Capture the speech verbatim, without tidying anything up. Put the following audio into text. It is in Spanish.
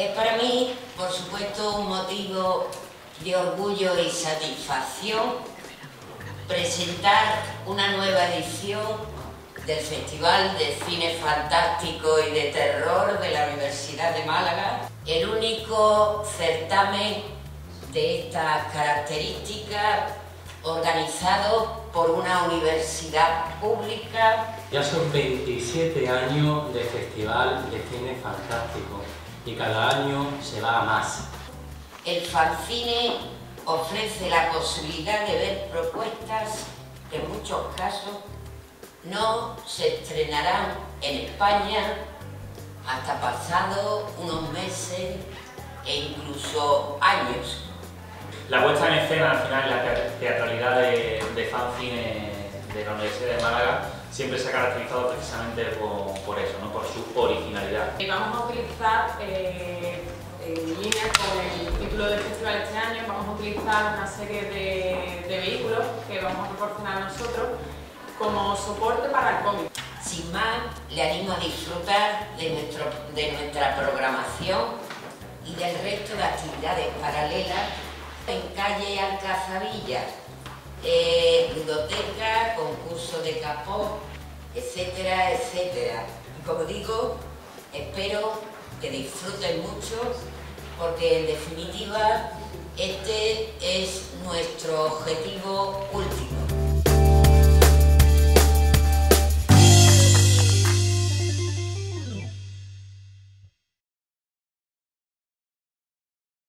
Es para mí, por supuesto, un motivo de orgullo y satisfacción presentar una nueva edición del Festival de Cine Fantástico y de Terror de la Universidad de Málaga, el único certamen de estas características organizado por una universidad pública. Ya son veintisiete años de Festival de Cine Fantástico y cada año se va a más. El fanzine ofrece la posibilidad de ver propuestas que en muchos casos no se estrenarán en España hasta pasados unos meses e incluso años. La puesta en escena, al final, la teatralidad de, de fanzine de la Universidad de Málaga siempre se ha caracterizado precisamente por, por eso, ¿no? Por su originalidad. Y vamos a utilizar, eh, en línea con el título del festival este año, vamos a utilizar una serie de, de vehículos que vamos a proporcionar nosotros como soporte para el cómic. Sin más, le animo a disfrutar de, nuestro, de nuestra programación y del resto de actividades paralelas en calle Alcazabilla, eh, ludoteca, concurso de capó, etcétera, etcétera. Y como digo, espero que disfruten mucho, porque en definitiva este es nuestro objetivo último.